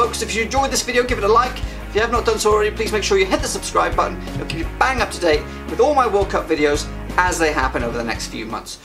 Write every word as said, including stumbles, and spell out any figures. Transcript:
folks. If you enjoyed this video, give it a like. If you have not done so already, please make sure you hit the subscribe button. It'll keep you bang up to date with all my World Cup videos as they happen over the next few months.